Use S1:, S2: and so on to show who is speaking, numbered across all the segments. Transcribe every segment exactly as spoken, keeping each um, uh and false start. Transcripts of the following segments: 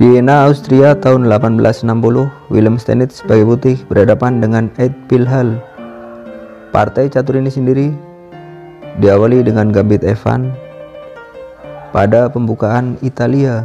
S1: Vienna, Austria tahun delapan belas enam puluh, Wilhelm Steinitz sebagai putih berhadapan dengan Ed Pilhal. Partai catur ini sendiri diawali dengan gambit Evan pada pembukaan Italia.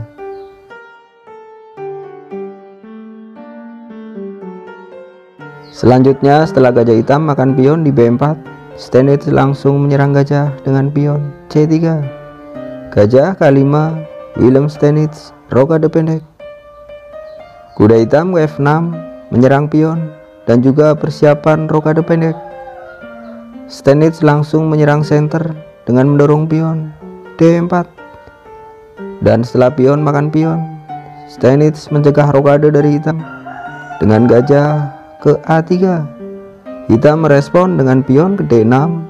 S1: Selanjutnya, setelah gajah hitam makan pion di B empat, Steinitz langsung menyerang gajah dengan pion C tiga. Gajah K lima, Wilhelm Steinitz rokade pendek. Kuda hitam ke F enam menyerang pion dan juga persiapan rokade pendek. Steinitz langsung menyerang center dengan mendorong pion D empat. Dan setelah pion makan pion, Steinitz mencegah rokade dari hitam dengan gajah ke A tiga. Hitam merespon dengan pion ke D enam.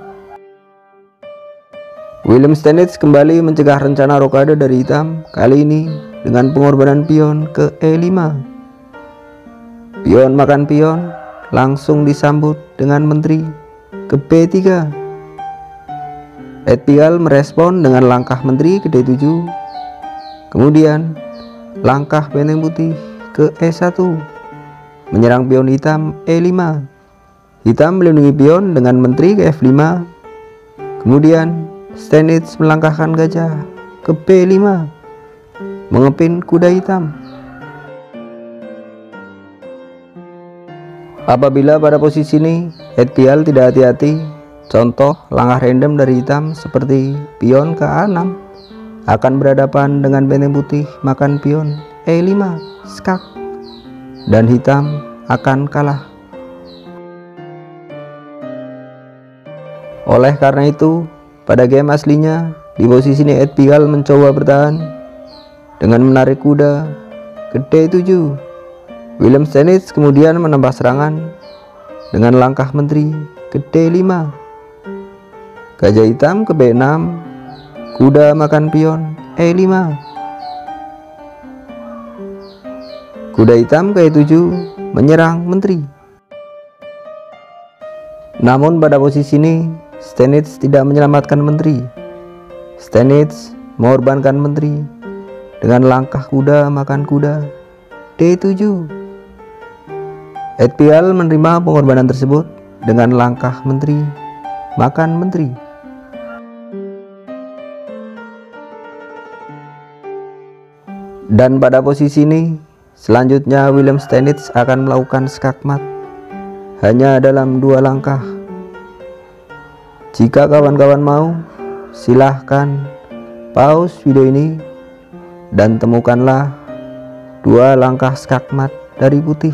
S1: Wilhelm Steinitz kembali mencegah rencana rokade dari hitam, kali ini dengan pengorbanan pion ke E lima. Pion makan pion langsung disambut dengan menteri ke B tiga. Ed Pilhal merespon dengan langkah menteri ke D tujuh. Kemudian langkah benteng putih ke E satu, menyerang pion hitam E lima. Hitam melindungi pion dengan menteri ke F lima. Kemudian Steinitz melangkahkan gajah ke B lima, mengepin kuda hitam. Apabila pada posisi ini Ed Pilhal tidak hati-hati, contoh langkah random dari hitam seperti pion ke A enam, akan berhadapan dengan benteng putih makan pion E lima skak, dan hitam akan kalah. Oleh karena itu, pada game aslinya, di posisi ini Ed Pilhal mencoba bertahan dengan menarik kuda ke D tujuh. Wilhelm Steinitz kemudian menambah serangan dengan langkah menteri ke D lima. Gajah hitam ke B enam, kuda makan pion E lima. Kuda hitam ke E tujuh menyerang menteri. Namun pada posisi ini Steinitz tidak menyelamatkan menteri. Steinitz mengorbankan menteri dengan langkah kuda makan kuda D tujuh. Ed Pilhal menerima pengorbanan tersebut dengan langkah menteri makan menteri. Dan pada posisi ini selanjutnya Wilhelm Steinitz akan melakukan skakmat hanya dalam dua langkah. Jika kawan-kawan mau, silahkan pause video ini dan temukanlah dua langkah skakmat dari putih.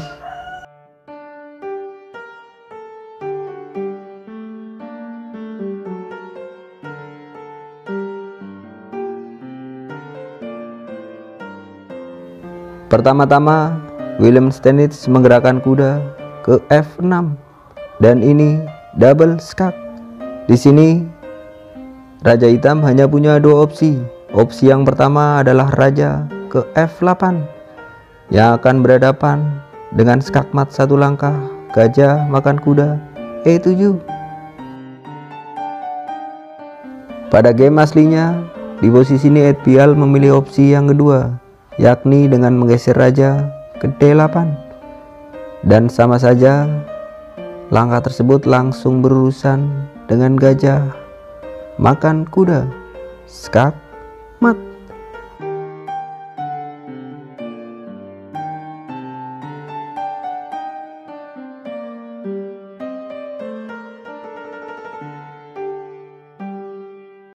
S1: Pertama-tama, Wilhelm Steinitz menggerakkan kuda ke F enam, dan ini double skak. Di sini raja hitam hanya punya dua opsi. Opsi yang pertama adalah raja ke F delapan yang akan berhadapan dengan skakmat satu langkah gajah makan kuda E tujuh. Pada game aslinya, di posisi ini Ed Pilhal memilih opsi yang kedua, yakni dengan menggeser raja ke D delapan. Dan sama saja langkah tersebut langsung berurusan dengan gajah makan kuda skak mat.